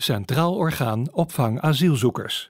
Centraal Orgaan Opvang Asielzoekers.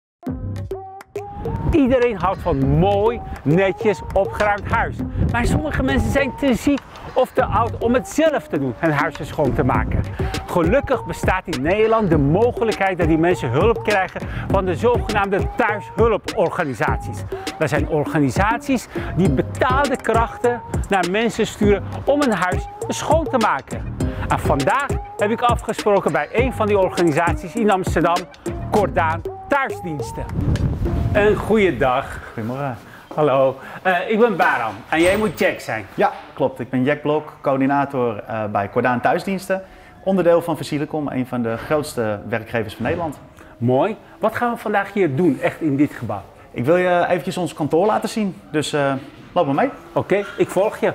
Iedereen houdt van mooi, netjes, opgeruimd huis. Maar sommige mensen zijn te ziek of te oud om het zelf te doen, hun huisje schoon te maken. Gelukkig bestaat in Nederland de mogelijkheid dat die mensen hulp krijgen van de zogenaamde thuishulporganisaties. Dat zijn organisaties die betaalde krachten naar mensen sturen om een huis schoon te maken. En vandaag heb ik afgesproken bij een van die organisaties in Amsterdam, Cordaan Thuisdiensten. Een goede dag. Goedemorgen. Hallo, ik ben Baram en jij moet Jack zijn. Ja, klopt. Ik ben Jack Blok, coördinator bij Cordaan Thuisdiensten. Onderdeel van Facilicom, een van de grootste werkgevers van Nederland. Mooi. Wat gaan we vandaag hier doen, echt in dit gebouw? Ik wil je eventjes ons kantoor laten zien, dus loop maar mee. Oké, ik volg je.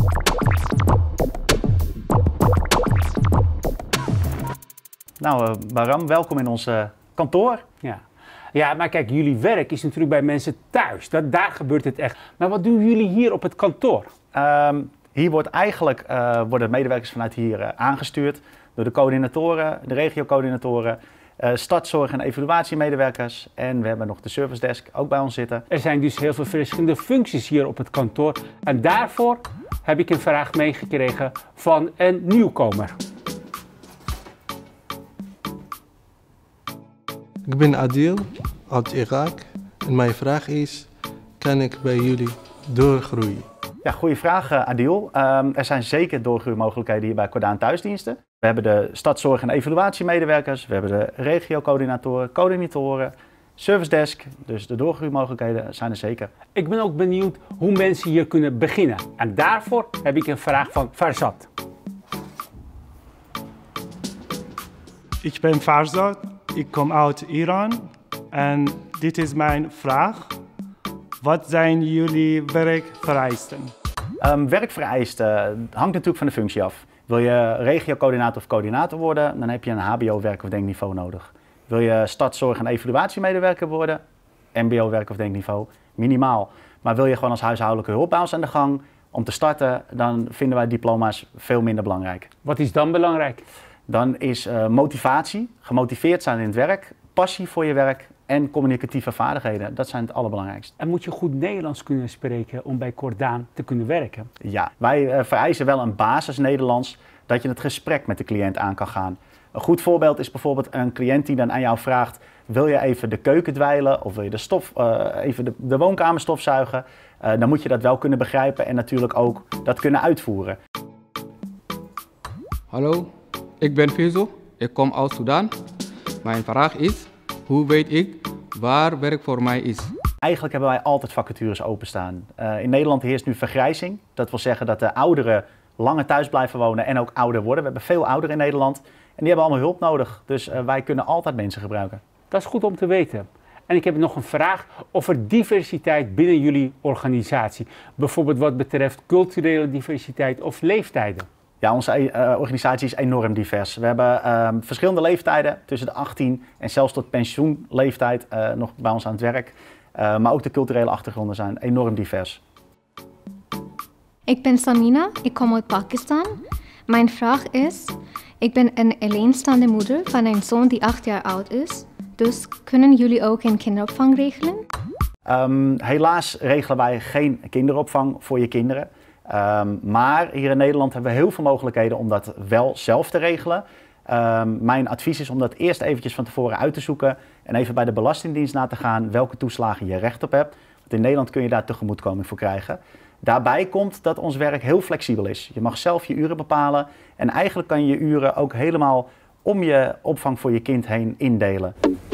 Nou, Baram, welkom in ons kantoor. Ja, maar kijk, jullie werk is natuurlijk bij mensen thuis. Daar gebeurt het echt. Maar wat doen jullie hier op het kantoor? Hier worden medewerkers vanuit hier aangestuurd door de coördinatoren, de regiocoördinatoren, stadszorg- en evaluatiemedewerkers. En we hebben nog de service desk ook bij ons zitten. Er zijn dus heel veel verschillende functies hier op het kantoor. En daarvoor heb ik een vraag meegekregen van een nieuwkomer. Ik ben Adil uit Irak en mijn vraag is, kan ik bij jullie doorgroeien? Ja, goede vraag Adil. Er zijn zeker doorgroeimogelijkheden hier bij Cordaan Thuisdiensten. We hebben de stadszorg- en evaluatiemedewerkers, we hebben de regiocoördinatoren, coördinatoren, service desk. Dus de doorgroeimogelijkheden zijn er zeker. Ik ben ook benieuwd hoe mensen hier kunnen beginnen. En daarvoor heb ik een vraag van Farzad. Ik ben Farzad, ik kom uit Iran en dit is mijn vraag. Wat zijn jullie werkvereisten? Werkvereisten hangt natuurlijk van de functie af. Wil je regiocoördinator of coördinator worden, dan heb je een hbo-werk- of denkniveau nodig. Wil je stadszorg- en evaluatiemedewerker worden, mbo-werk- of denkniveau, minimaal. Maar wil je gewoon als huishoudelijke hulp bij ons aan de gang, om te starten, dan vinden wij diploma's veel minder belangrijk. Wat is dan belangrijk? Dan is motivatie, gemotiveerd zijn in het werk, passie voor je werk en communicatieve vaardigheden. Dat zijn het allerbelangrijkste. En moet je goed Nederlands kunnen spreken om bij Cordaan te kunnen werken? Ja, wij vereisen wel een basis Nederlands dat je het gesprek met de cliënt aan kan gaan. Een goed voorbeeld is bijvoorbeeld een cliënt die dan aan jou vraagt, wil je even de keuken dweilen of wil je even de woonkamer stofzuigen? Dan moet je dat wel kunnen begrijpen en natuurlijk ook dat kunnen uitvoeren. Hallo, ik ben Fizo, ik kom uit Sudan. Mijn vraag is, hoe weet ik waar werk voor mij is? Eigenlijk hebben wij altijd vacatures openstaan. In Nederland heerst nu vergrijzing. Dat wil zeggen dat de ouderen langer thuis blijven wonen en ook ouder worden. We hebben veel ouderen in Nederland en die hebben allemaal hulp nodig. Dus wij kunnen altijd mensen gebruiken. Dat is goed om te weten. En ik heb nog een vraag over diversiteit binnen jullie organisatie. Bijvoorbeeld wat betreft culturele diversiteit of leeftijden. Ja, onze organisatie is enorm divers. We hebben verschillende leeftijden, tussen de 18 en zelfs tot pensioenleeftijd nog bij ons aan het werk. Maar ook de culturele achtergronden zijn enorm divers. Ik ben Samina, ik kom uit Pakistan. Mijn vraag is, ik ben een alleenstaande moeder van een zoon die 8 jaar oud is. Dus kunnen jullie ook een kinderopvang regelen? Helaas regelen wij geen kinderopvang voor je kinderen. Maar hier in Nederland hebben we heel veel mogelijkheden om dat wel zelf te regelen. Mijn advies is om dat eerst eventjes van tevoren uit te zoeken en even bij de Belastingdienst na te gaan welke toeslagen je recht op hebt. Want in Nederland kun je daar tegemoetkoming voor krijgen. Daarbij komt dat ons werk heel flexibel is. Je mag zelf je uren bepalen en eigenlijk kan je je uren ook helemaal om je opvang voor je kind heen indelen.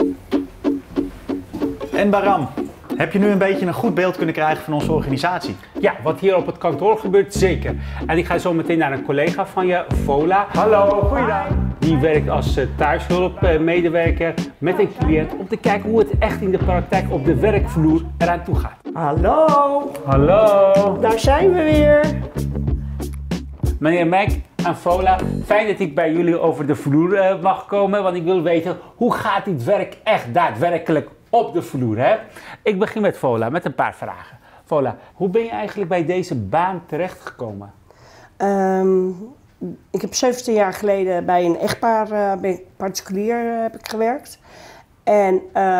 En Baram, heb je nu een beetje een goed beeld kunnen krijgen van onze organisatie? Ja, wat hier op het kantoor gebeurt, zeker. En ik ga zo meteen naar een collega van je, Vola. Hallo, goeiedag. Die werkt als thuishulpmedewerker met een cliënt om te kijken hoe het echt in de praktijk op de werkvloer eraan toe gaat. Hallo, Hallo. daar zijn we weer. Meneer Mac en Vola, fijn dat ik bij jullie over de vloer mag komen, want ik wil weten hoe gaat dit werk echt daadwerkelijk op de vloer, hè? Ik begin met Vola, met een paar vragen. Vola, hoe ben je eigenlijk bij deze baan terechtgekomen? Ik heb 17 jaar geleden bij een echtpaar, particulier heb ik gewerkt. En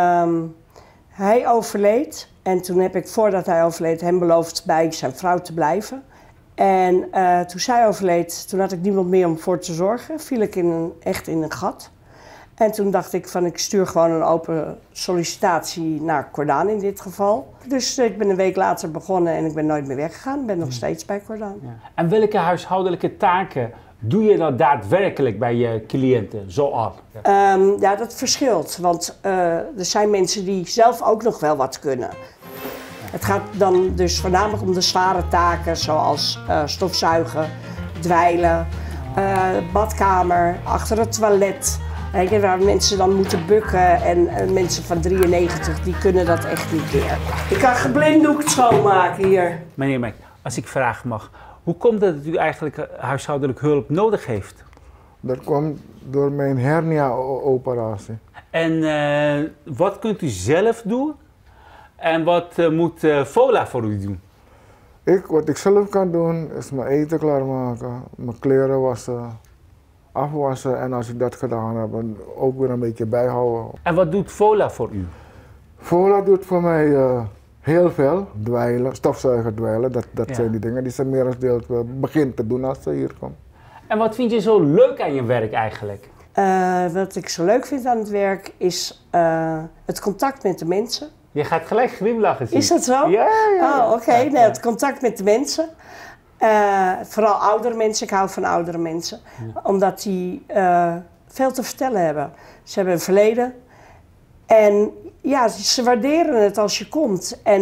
hij overleed. En toen heb ik, voordat hij overleed, hem beloofd bij zijn vrouw te blijven. En toen zij overleed, toen had ik niemand meer om voor te zorgen. Viel ik echt in een gat. En toen dacht ik van, ik stuur gewoon een open sollicitatie naar Cordaan in dit geval. Dus ik ben een week later begonnen en ik ben nooit meer weggegaan. Ik ben nog steeds bij Cordaan. Ja. En welke huishoudelijke taken doe je dan daadwerkelijk bij je cliënten zoal? Ja, dat verschilt. Want er zijn mensen die zelf ook nog wel wat kunnen. Het gaat dan dus voornamelijk om de zware taken zoals stofzuigen, dweilen, badkamer, achter het toilet. Waar mensen dan moeten bukken en mensen van 93 die kunnen dat echt niet meer. Ik kan geblinddoekt schoonmaken hier. Meneer Mek, als ik vragen mag, hoe komt het dat u eigenlijk huishoudelijk hulp nodig heeft? Dat komt door mijn hernia-operatie. En wat kunt u zelf doen en wat moet Vola voor u doen? Wat ik zelf kan doen is mijn eten klaarmaken, mijn kleren wassen, afwassen en als ik dat gedaan heb, ook weer een beetje bijhouden. En wat doet Vola voor u? Vola doet voor mij heel veel. Dweilen, stofzuigen, dweilen, dat zijn die dingen die ze merendeels begint te doen als ze hier komt. En wat vind je zo leuk aan je werk eigenlijk? Wat ik zo leuk vind aan het werk is het contact met de mensen. Je gaat gelijk glimlachen zien. Is dat zo? Ja. Oh, oké. Nee, het contact met de mensen. Vooral oudere mensen. Ik hou van oudere mensen. Ja. Omdat die veel te vertellen hebben. Ze hebben een verleden. En ja, ze waarderen het als je komt. En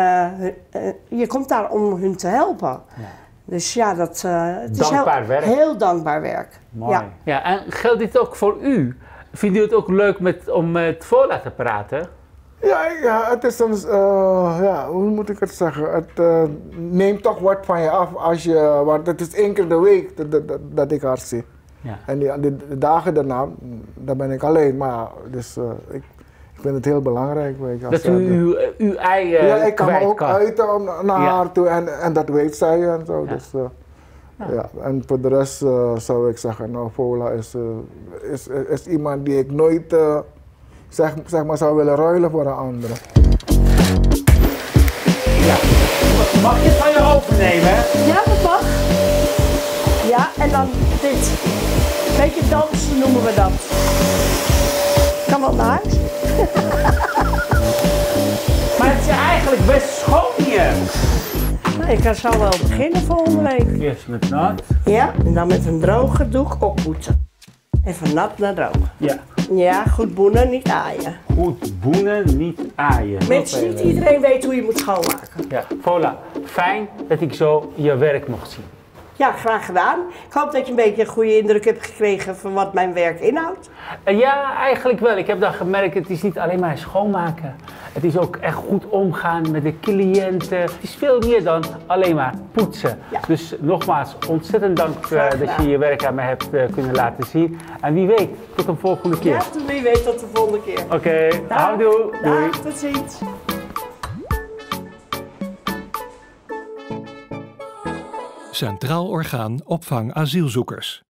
je komt daar om hun te helpen. Ja. Dus ja, het is heel dankbaar werk. Mooi. Ja. Ja, en geldt dit ook voor u? Vindt u het ook leuk om met Vola te praten? Ja, het is soms, hoe moet ik het zeggen? Het neemt toch wat van je af als je, want het is 1 keer de week dat ik haar zie. Ja. En de dagen daarna, dan ben ik alleen, maar dus ik vind het heel belangrijk. Weet je, dat u uw eigen ja, ik kan me ook uiten naar haar toe en dat weet zij en zo. Ja. Dus, ja. En voor de rest zou ik zeggen, nou, Vola is iemand die ik nooit zeg maar zou willen ruilen voor een andere. Ja. Mag je het van je overnemen? Ja, dat mag. Ja, en dan dit. Een beetje dansen noemen we dat. Kan wel naar huis. Maar het is eigenlijk best schoon hier. Nou, ik kan zo wel beginnen volgende week. Eerst met nat. Ja, en dan met een droge doek oppoetsen. En van nat naar droog. Ja. Ja, goed boenen, niet aaien. Goed boenen, niet aaien. Mensen, niet iedereen weet hoe je moet schoonmaken. Ja, Vola, fijn dat ik zo je werk mocht zien. Ja, graag gedaan. Ik hoop dat je een beetje een goede indruk hebt gekregen van wat mijn werk inhoudt. Ja, eigenlijk wel. Ik heb dan gemerkt, het is niet alleen maar schoonmaken. Het is ook echt goed omgaan met de cliënten. Het is veel meer dan alleen maar poetsen. Ja. Dus nogmaals, ontzettend dank dat je je werk aan mij hebt kunnen laten zien. En wie weet, tot een volgende keer. Ja, wie weet tot de volgende keer. Oké, houdoe. Doei. Dag, tot ziens. Centraal Orgaan Opvang Asielzoekers.